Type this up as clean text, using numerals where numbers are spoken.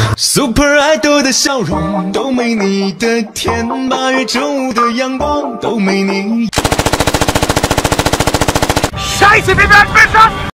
Super Idol 的笑容都没你的甜，8月正午的阳光都没你。 下一次别别别杀！